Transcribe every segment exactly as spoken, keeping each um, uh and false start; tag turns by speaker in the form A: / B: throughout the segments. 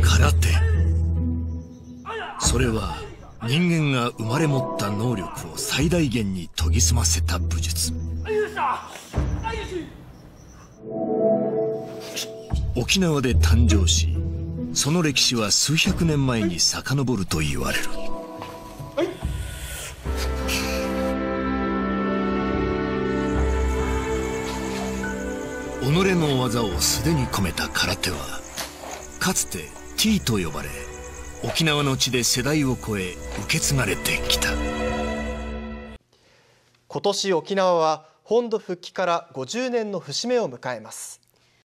A: 空手。それは人間が生まれ持った能力を最大限に研ぎ澄ませた武術。沖縄で誕生し、その歴史は数百年前に遡ると言われる。己の技を素手に込めた空手はかつて ティー と呼ばれ、沖縄の地で世代を超え受け継がれてきた。
B: 今年沖縄は本土復帰からごじゅうねんの節目を迎えます。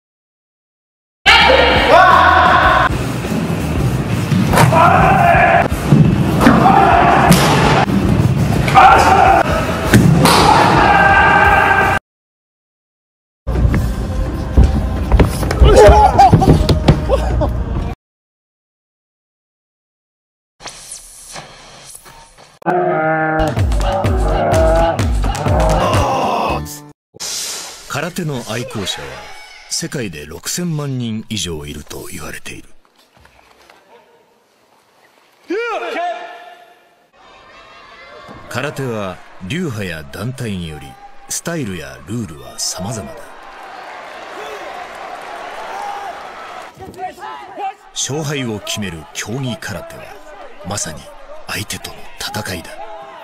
A: 空手の愛好者は世界でろくせんまんにん以上いると言われている。空手は流派や団体によりスタイルやルールは様々だ。勝敗を決める競技空手はまさに相手との戦いだ。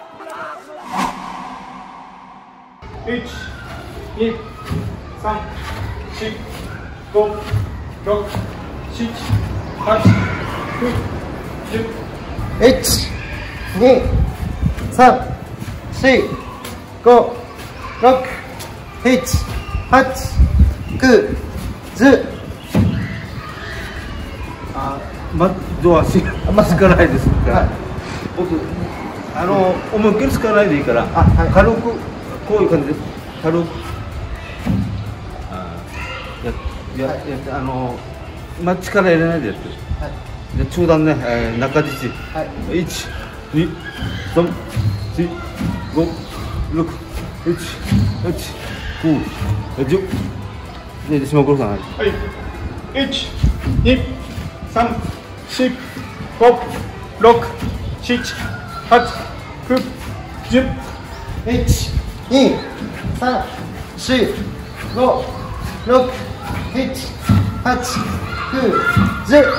A: いち、に、さん、し、ご、ろく、しち、はち、きゅう、じゅう。
C: いち、に、さん、し、ご、ろく、しち、はち、きゅう、じゅう。
D: あ、ま、上足あんま使わないですから、はい、あの思いっきり使わないでいいから、あ、はい、軽くこういう感じで軽くあやや、はい、やってあのま力入れないでやってる、はい、で中段ね、えー、中実、はい、いち、に、さん、し、ご、ろく、しち、はち、きゅう、じゅうで島黒さん、はい、いち、に、さん、し、ご、ろく、しち、はち、きゅう、じゅう。
C: いち、に、さん、し、ご、ろく、しち、はち、きゅう、じゅう。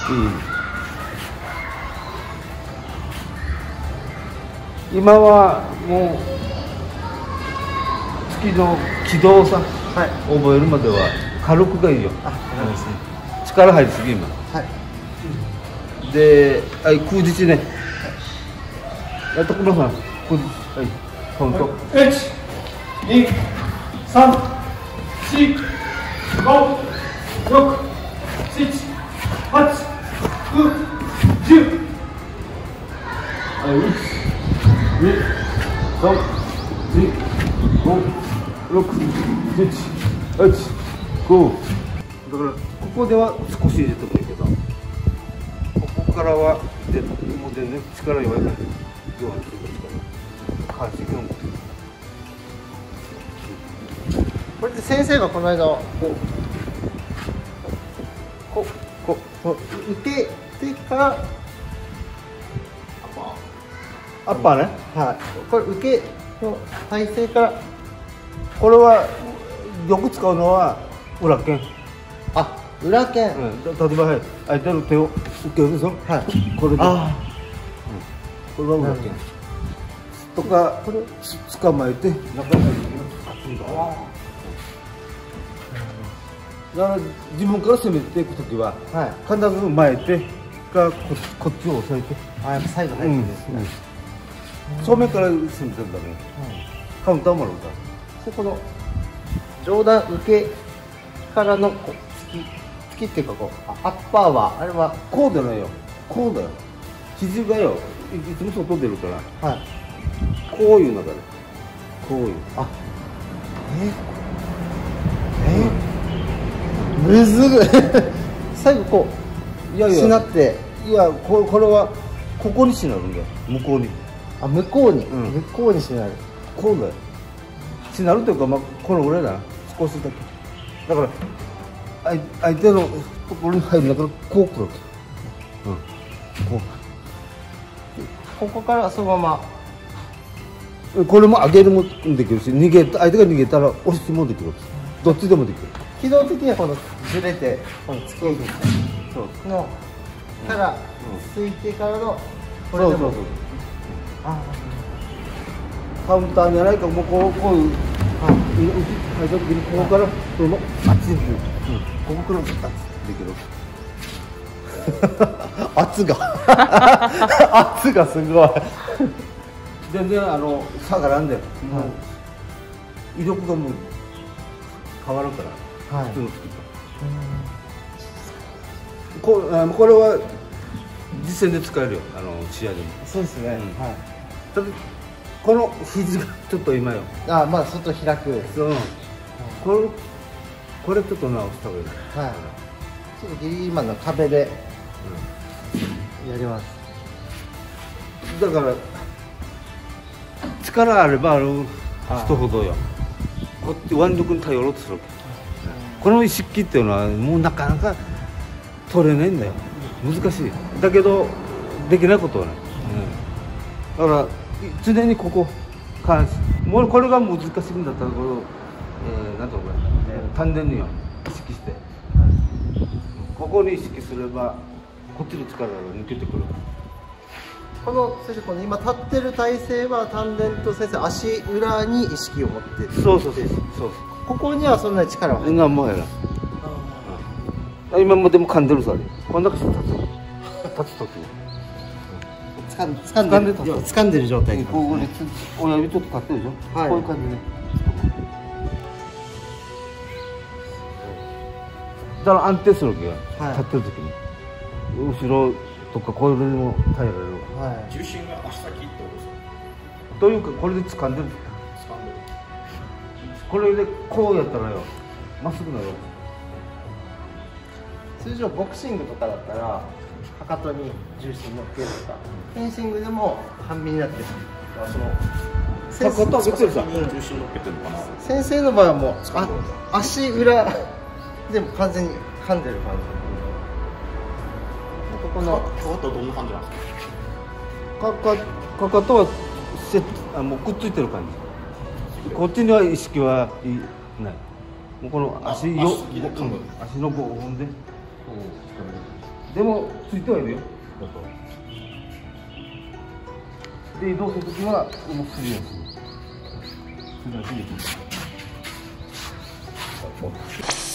D: 今はもう月の軌道さ、はい、覚えるまでは軽くがいいよ。あ、そうですね。力入りすぎ今。はい。で、はい、空実ね。やってください。空実。はい。カウント。いち、に、さん、し、ご、ろく、しち、はち、きゅう、じゅう。はい。いち、に、さん、し、ご、ろく、しち、はち、きゅう。だからここでは少し入れてもいいけど、ここからはでもう全然力弱いから弱い返していくのも。
C: これで先生がこの間こうこここ受けてから
D: アッパーね、
C: はい、これ受けの体勢から、
D: これはよく使うのは裏剣。
C: あ、裏剣、
D: うん、例えば、はい、相手の手を受けるでしょ、はい、これで、あ、うん、これは裏剣とか、これ捕まえて中に入れてだから自分から攻めていくときは、はい、必ず前手が こ, こっちを押さえて、
C: あ、やっぱサイド入ってるんですね、うん
D: うん、正面から攻めてるんだね、うん、カウンターもあるんだ。
C: でこの上段受けからのこう突き突きっていうかこうアッパーはあれは
D: こうじゃないよ、こうだよ。肘がよいつも外出るから、はい、こういう中でこういう、あ、
C: ええー、むずい最後こういやいやしなって、
D: いやここれはここにしなるんだよ、向こうに。
C: あ、向こうに、うん、向こうにしなる、
D: こうだよ、しなるというか、まあ、このぐらいだな、少しだけ。だから相手のところに入るんだからこう来るわけ。 うん、こ
C: ここからそのまま
D: うこれも上げるもできるし、逃げ相手が逃げたら押しもできる。どっちでもできる。
C: 軌道的にはこのずれてこの突き上げ
D: そう
C: のからついてからのこれでも
D: そうそうそう。
C: あ
D: カウンターじゃないか、もうこうこういう、はい、入った時にここからこれもあっちに、うん、ここからあっちできる。圧が圧がすごい。全然あの下がらんで、もう威力がもう変わるから、
C: はい、
D: 普通の月と。こあのこれは実践で使えるよ、あの試合でも。
C: そうですね、
D: うん、
C: はい。
D: ただこの肘がちょっと今よ。
C: あ、まあ外開く。
D: そう、これこれちょっと直した方がいい。
C: はい。ちょっとギリギリ今の壁でやります。
D: だから力あればある人ほどよ、こっち腕力に頼ろうとするわけ。この意識っていうのはもうなかなか取れないんだよ。難しい。だけどできないことはない。うん、だから常にここ関心、もうこれが難しいんだったらこれを、えー、なんていうのかな、丹田によ意識して、ここに意識すればこっちの力が抜けてくる。
C: この先生、この今立ってる体勢は丹田と先生足裏に意識を持ってる。
D: そうそうそうそう。
C: ここにはそんなに力は入って
D: なもうやら。今もでも噛んでるさ、こんな感じで立つ。立つとき。
C: 掴ん掴んでる掴んでる状態。
D: ここに親指ちょっと立ってるでしょ。はい、こういう感じで。だから安定するわけよ。
C: はい、
D: 立ってるときに。後ろとかこれにも耐えられる。
C: はい。
A: 重心が足先ってことですか。
D: というかこれで掴んでる。
A: 掴んでる。
D: これでこうやったらよ、まっすぐなる。
C: 通常ボクシングとかだったらかかとに重心乗っけるとか、フェンシングでも半身になってる。
A: その
D: かかと上げてるさ。
A: 重心乗っけてるのかな。
C: 先生の場合はもうあ足裏でも完全に噛んでる感じ。ここの
A: かかとはどんな感じなんです
D: かかかかとはセット、あもうくっついてる感じ。こっちには意識はいない。もうこの足よ、足のごほんで。でもついてはいるよ。で移動するときはもうするようにする。するようにする。